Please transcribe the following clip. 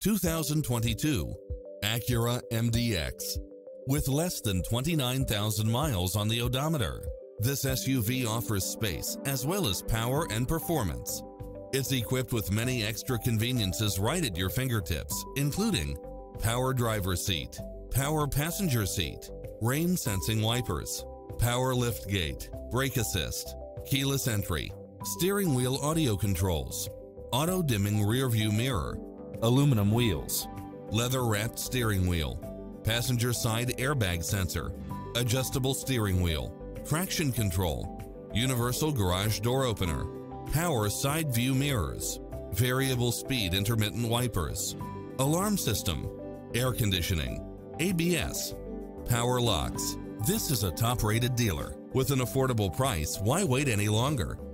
2022 Acura MDX. With less than 29,000 miles on the odometer, this SUV offers space as well as power and performance. It's equipped with many extra conveniences right at your fingertips, including power driver seat, power passenger seat, rain sensing wipers, power liftgate, brake assist, keyless entry, steering wheel audio controls, auto dimming rear view mirror, aluminum wheels, leather wrapped steering wheel, passenger side airbag sensor, adjustable steering wheel, traction control, universal garage door opener, power side view mirrors, variable speed intermittent wipers, alarm system, air conditioning, ABS, power locks. This is a top-rated dealer. With an affordable price, why wait any longer?